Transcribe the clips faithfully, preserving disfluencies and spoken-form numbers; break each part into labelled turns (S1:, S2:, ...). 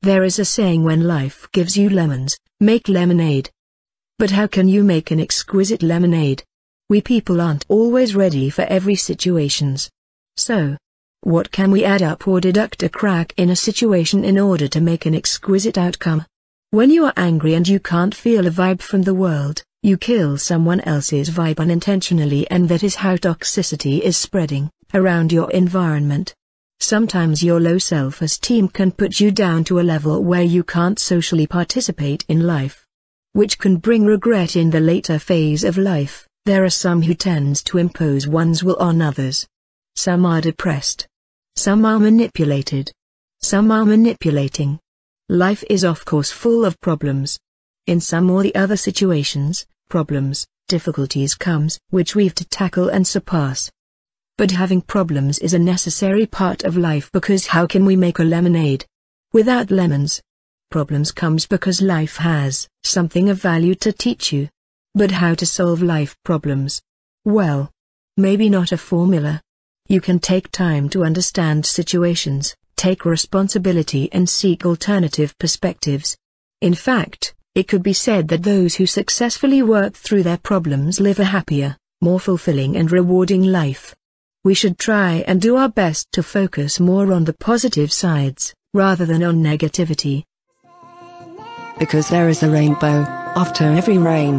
S1: There is a saying, when life gives you lemons, make lemonade. But how can you make an exquisite lemonade? We people aren't always ready for every situations. So, what can we add up or deduct or crack in a situation in order to make an exquisite outcome? When you are angry and you can't feel a vibe from the world, you kill someone else's vibe unintentionally, and that is how toxicity is spreading around your environment. Sometimes your low self-esteem can put you down to a level where you can't socially participate in life, which can bring regret in the later phase of life. There are some who tend to impose one's will on others. Some are depressed. Some are manipulated. Some are manipulating. Life is of course full of problems. In some or the other situations, problems, difficulties comes which we've to tackle and surpass. But having problems is a necessary part of life, because how can we make a lemonade without lemons? Problems comes because life has something of value to teach you. But how to solve life problems? Well, maybe not a formula. You can take time to understand situations, take responsibility and seek alternative perspectives. In fact, it could be said that those who successfully work through their problems live a happier, more fulfilling and rewarding life. We should try and do our best to focus more on the positive sides, rather than on negativity.
S2: Because there is a rainbow after every rain.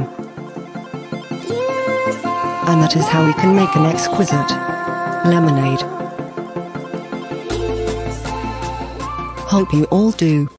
S2: And that is how we can make an exquisite lemonade. Hope you all do.